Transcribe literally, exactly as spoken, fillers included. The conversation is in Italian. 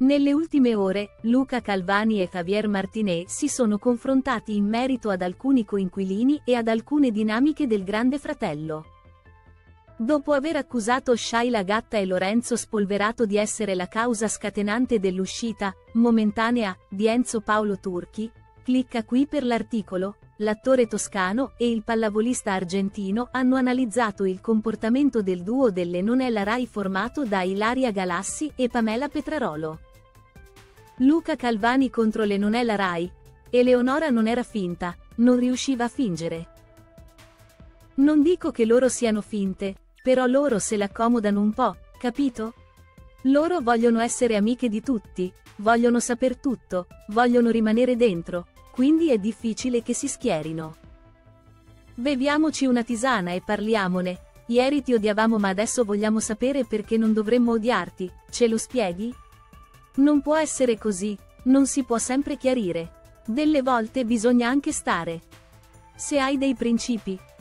Nelle ultime ore, Luca Calvani e Javier Martinez si sono confrontati in merito ad alcuni coinquilini e ad alcune dinamiche del Grande Fratello. Dopo aver accusato Shaila Gatta e Lorenzo Spolverato di essere la causa scatenante dell'uscita, momentanea, di Enzo Paolo Turchi, clicca qui per l'articolo, l'attore toscano e il pallavolista argentino hanno analizzato il comportamento del duo delle Nonella Rai formato da Ilaria Galassi e Pamela Petrarolo. Luca Calvani contro le Nonella Rai. Eleonora non era finta, non riusciva a fingere. Non dico che loro siano finte, però loro se l'accomodano un po', capito? Loro vogliono essere amiche di tutti, vogliono saper tutto, vogliono rimanere dentro, quindi è difficile che si schierino. Beviamoci una tisana e parliamone. Ieri ti odiavamo ma adesso vogliamo sapere perché non dovremmo odiarti, ce lo spieghi? Non può essere così, non si può sempre chiarire. Delle volte bisogna anche stare. Se hai dei principi,